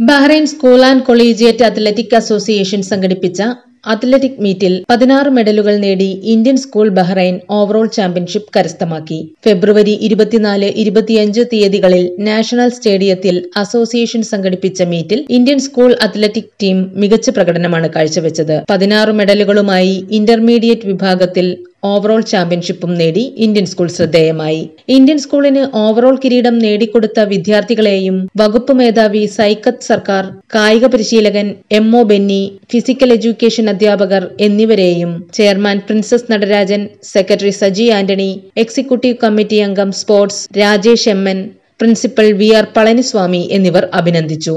Bahrain school and collegiate athletic association സംഘടിപ്പിച്ച athletic മീറ്റിൽ 16 മെഡലുകൾ നേടി Indian school Bahrain overall championship കരസ്ഥമാക്കി. ഫെബ്രുവരി 24-25 തീയതികളിൽ നാഷണൽ സ്റ്റേഡിയത്തിൽ അസോസിയേഷൻ സംഘടിപ്പിച്ച മീറ്റിൽ ഇന്ത്യൻ സ്കൂൾ അത്ലറ്റിക് ടീം മികച്ച പ്രകടനമാണ് കാഴ്ചവെച്ചത്. 16 മെഡലുകളുമായി ഇന്റർമീഡിയറ്റ് വിഭാഗത്തിൽ ഓവറോൾ ചാമ്പ്യൻഷിപ്പും നേടി ഇന്ത്യൻ സ്കൂൾ ശ്രദ്ധേയമായി. ഇന്ത്യൻ സ്കൂളിന് ഓവറോൾ കിരീടം നേടിക്കൊടുത്ത വിദ്യാർത്ഥികളെയും വകുപ്പ് മേധാവി സൈക്കത്ത് സർക്കാർ, കായിക പരിശീലകൻ എംഒ ബെന്നി, ഫിസിക്കൽ എഡ്യൂക്കേഷൻ അധ്യാപകർ എന്നിവരെയും chairman Prince S Natarajan, secretary Saji Antony, executive committee അംഗം sports Rajesh Emman, principal VR. Palaniswamy എന്നിവർ അഭിനന്ദിച്ചു.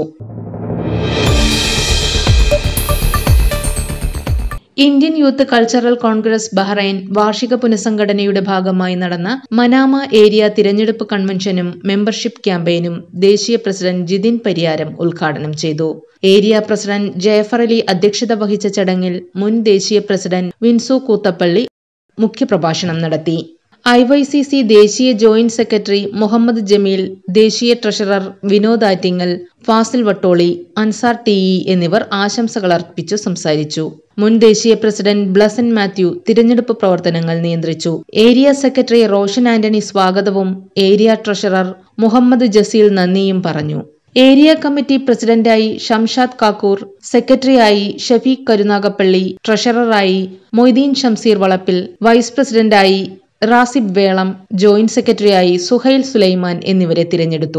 Indian youth cultural congress Bahrain വാർഷിക പുനഃസംഘടനയുടെ ഭാഗമായി നടന്ന മനാമ ഏരിയ തിരഞ്ഞെടുപ്പ് കൺവെൻഷനും മെമ്പർഷിപ്പ് ക്യാമ്പയിനും ദേശീയ പ്രസിഡന്റ് ജിതിൻ പരിയാരം ഉദ്ഘാടനം ചെയ്തു. ഏരിയ പ്രസിഡന്റ് ജയഫർ അലി അധ്യക്ഷത വഹിച്ച ചടങ്ങിൽ മുൻ ദേശീയ പ്രസിഡന്റ് വിൻസു കൂത്തപ്പള്ളി മുഖ്യപ്രഭാഷണം നടത്തി. IYCC ദേശീയ ജോയിന്റ് സെക്രട്ടറി മുഹമ്മദ് ജമീൽ, ദേശീയ ട്രഷറർ വിനോദ് ആറ്റിങ്ങൽ, ഫാസിൽ വട്ടോളി, അൻസാർ TE എന്നിവർ ആശംസകൾ അർപ്പിച്ചു സംസാരിച്ചു. മുൻ ദേശീയ പ്രസിഡന്റ് ബ്ലസൻ മാത്യു തിരഞ്ഞെടുപ്പ് പ്രവർത്തനങ്ങൾ നിയന്ത്രിച്ചു. ഏരിയ സെക്രട്ടറി റോഷൻ ആന്റണി സ്വാഗതവും ഏരിയ ട്രഷറർ മുഹമ്മദ് ജസീൽ നന്ദിയും പറഞ്ഞു. ഏരിയ കമ്മിറ്റി പ്രസിഡന്റായി ഷംഷാദ് കാക്കൂർ, സെക്രട്ടറിയായി ഷഫീഖ് കരുനാഗപ്പള്ളി, ട്രഷററായി മൊയ്തീൻ ഷംസീർ വളപ്പിൽ, വൈസ് പ്രസിഡന്റായി റാസിബ് വേളം, ജോയിന്റ് സെക്രട്ടറിയായി സുഹൈൽ സുലൈമാൻ എന്നിവരെ തിരഞ്ഞെടുത്തു.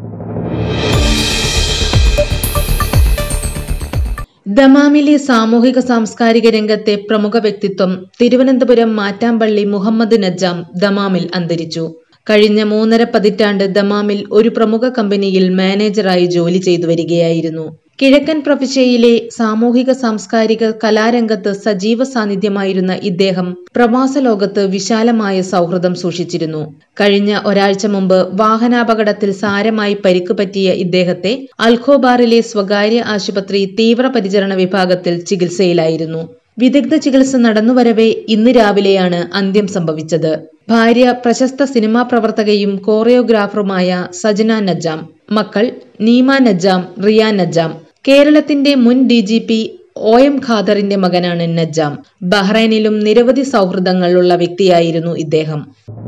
ദമാമിലെ സാമൂഹിക സാംസ്കാരിക രംഗത്തെ പ്രമുഖ വ്യക്തിത്വം തിരുവനന്തപുരം മാറ്റാമ്പള്ളി മുഹമ്മദ് നജ്ജാം ദമാമിൽ അന്തരിച്ചു. കഴിഞ്ഞ 3.5 പതിറ്റാണ്ട് ദമാമിൽ ഒരു പ്രമുഖ കമ്പനിയിൽ മാനേജറായി ജോലി ചെയ്തു വരികയായിരുന്നു. കിഴക്കൻ പ്രവിശ്യയിലെ സാമൂഹിക സാംസ്കാരിക കലാരംഗത്ത് സജീവ സാന്നിധ്യമായിരുന്ന ഇദ്ദേഹം പ്രവാസ ലോകത്ത് വിശാലമായ സൗഹൃദം സൂക്ഷിച്ചിരുന്നു. കഴിഞ്ഞ ഒരാഴ്ച മുമ്പ് വാഹനാപകടത്തിൽ സാരമായി പരിക്ക് പറ്റിയ ഇദ്ദേഹത്തെ അൽഖോബാറിലെ സ്വകാര്യ ആശുപത്രി തീവ്രപരിചരണ വിഭാഗത്തിൽ ചികിത്സയിലായിരുന്നു. വിദഗ്ധ ചികിത്സ നടന്നുവരവെ ഇന്ന് രാവിലെയാണ് അന്ത്യം സംഭവിച്ചത്. ഭാര്യ പ്രശസ്ത സിനിമാ പ്രവർത്തകയും കോറിയോഗ്രാഫറുമായ സജന നജ്ജാം, മക്കൾ നീമ നജ്ജാം, റിയ നജ്ജാം. കേരളത്തിന്റെ മുൻ DGP OM ഖാദറിന്റെ മകനാണ് നജ്ജാം. ബഹ്റൈനിലും നിരവധി സൗഹൃദങ്ങൾ ഉള്ള വ്യക്തിയായിരുന്നു ഇദ്ദേഹം.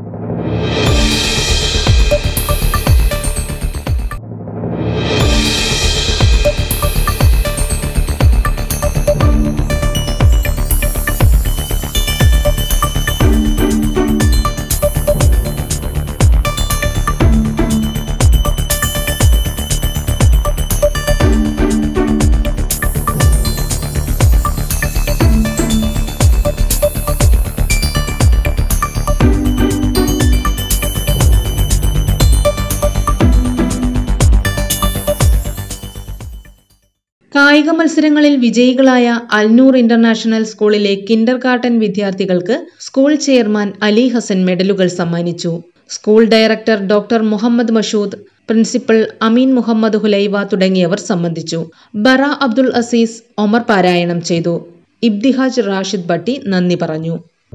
കായിക മത്സരങ്ങളിൽ വിജയികളായ അൽനൂർ ഇന്റർനാഷണൽ സ്കൂളിലെ കിൻഡർ ഗാർട്ടൻ വിദ്യാർത്ഥികൾക്ക് സ്കൂൾ ചെയർമാൻ അലി ഹസൻ മെഡലുകൾ സമ്മാനിച്ചു. School director doctor Muhammad Mashood, principal Ameen Muhammad Hulaiwa തുടങ്ങിയവർ സംബന്ധിച്ചു. ബറ അബ്ദുൽ അസീസ് ഒമർ പാരായണം ചെയ്തു. ഇബ്തിഹാജ് റാഷിദ് ഭട്ടി നന്ദി പറഞ്ഞു.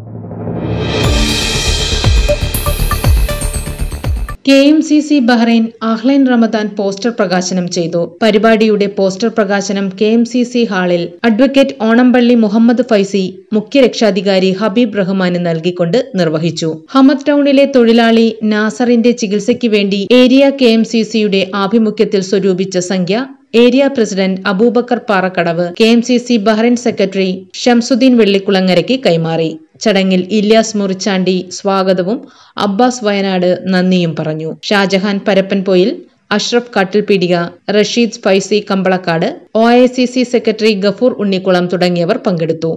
KMCC Bahrain Ahlan Ramadan poster പ്രകാശനം ചെയ്തു. പരിപാടിയുടെ പോസ്റ്റർ പ്രകാശനം KMCC ഹാളിൽ അഡ്വക്കേറ്റ് ഓണംപള്ളി മുഹമ്മദ് ഫൈസി മുഖ്യ രക്ഷാധികാരി ഹബീബ് റഹ്മാന് നൽകിക്കൊണ്ട് നിർവഹിച്ചു. ഹമദ് ടൗണിലെ തൊഴിലാളി നാസറിന്റെ ചികിത്സയ്ക്ക് വേണ്ടി ഏരിയ KMCCയുടെ ആഭിമുഖ്യത്തിൽ സ്വരൂപിച്ച സംഖ്യ area president Abubakar Parakkadavu KMCC Bahrain secretary Shamsuddin വെള്ളിക്കുളങ്ങരയ്ക്ക് കൈമാറി. ചടങ്ങിൽ ഇല്യാസ് മുറിച്ചാണ്ടി സ്വാഗതവും അബ്ബാസ് വയനാട് നന്ദിയും പറഞ്ഞു. ഷാജഹാൻ പരപ്പൻപോയിൽ, അഷ്റഫ് കാട്ടിൽപീടിക, റഷീദ് ഫൈസി കമ്പളക്കാട്, OICC സെക്രട്ടറി ഗഫൂർ ഉണ്ണിക്കുളം തുടങ്ങിയവർ പങ്കെടുത്തു.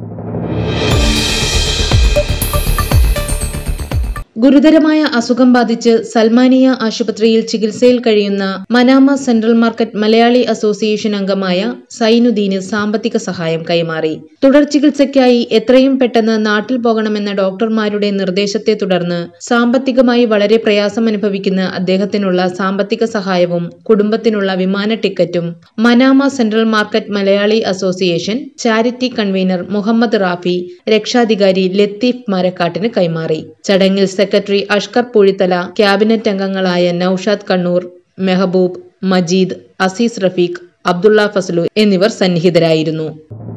ഗുരുതരമായ അസുഖം ബാധിച്ച് സൽമാനിയ ആശുപത്രിയിൽ ചികിത്സയിൽ കഴിയുന്ന Manama central market Malayali association അംഗമായ സൈനുദ്ദീന് സാമ്പത്തിക സഹായം കൈമാറി. തുടർ ചികിത്സയ്ക്കായി എത്രയും പെട്ടെന്ന് നാട്ടിൽ പോകണമെന്ന ഡോക്ടർമാരുടെ നിർദ്ദേശത്തെ തുടർന്ന് സാമ്പത്തികമായി വളരെ പ്രയാസം അനുഭവിക്കുന്ന അദ്ദേഹത്തിനുള്ള സാമ്പത്തിക സഹായവും കുടുംബത്തിനുള്ള വിമാന ടിക്കറ്റും Manama central market Malayali association charity convener Muhammad Rafi രക്ഷാധികാരി ലത്തീഫ് മരക്കാട്ടിന് കൈമാറി. ചടങ്ങിൽ സെക്രട്ടറി അഷ്കർ പൂഴിത്തല, ക്യാബിനറ്റ് അംഗങ്ങളായ നൌഷാദ് കണ്ണൂർ, മെഹബൂബ്, മജീദ്, അസീസ് റഫീഖ്, അബ്ദുള്ള ഫസലു എന്നിവർ സന്നിഹിതരായിരുന്നു.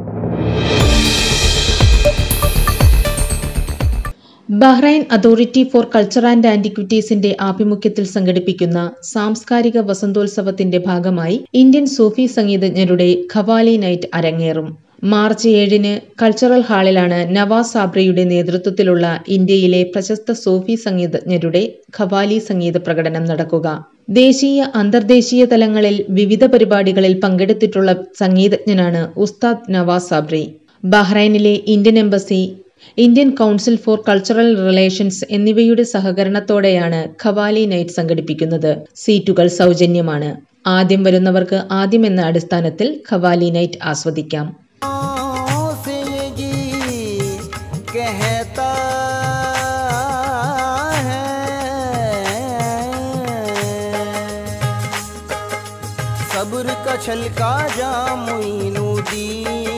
Bahrain authority for culture and ആന്റിക്വിറ്റീസിന്റെ ആഭിമുഖ്യത്തിൽ സംഘടിപ്പിക്കുന്ന സാംസ്കാരിക വസന്തോത്സവത്തിന്റെ ഭാഗമായി ഇന്ത്യൻ സൂഫി സംഗീതജ്ഞരുടെ ഖവാലി നൈറ്റ് അരങ്ങേറും. മാർച്ച് 7-ന് കൾച്ചറൽ ഹാളിലാണ് നവാസ് സാബ്രയുടെ നേതൃത്വത്തിലുള്ള ഇന്ത്യയിലെ പ്രശസ്ത സൂഫി സംഗീതജ്ഞരുടെ ഖവാലി സംഗീത പ്രകടനം നടക്കുക. ദേശീയ, അന്തർദേശീയ തലങ്ങളിൽ വിവിധ പരിപാടികളിൽ പങ്കെടുത്തിട്ടുള്ള സംഗീതജ്ഞനാണ് ഉസ്താദ് നവാസ് സാബ്രി. ബഹ്റൈനിലെ Indian embassy, Indian council for cultural relations എന്നിവയുടെ സഹകരണത്തോടെയാണ് ഖവാലി നൈറ്റ് സംഘടിപ്പിക്കുന്നത്. സീറ്റുകൾ സൗജന്യമാണ്. ആദ്യം വരുന്നവർക്ക് ആദ്യം എന്ന അടിസ്ഥാനത്തിൽ ഖവാലി നൈറ്റ് ആസ്വദിക്കാം. सब्र का छलका जा मोइनुद्दीन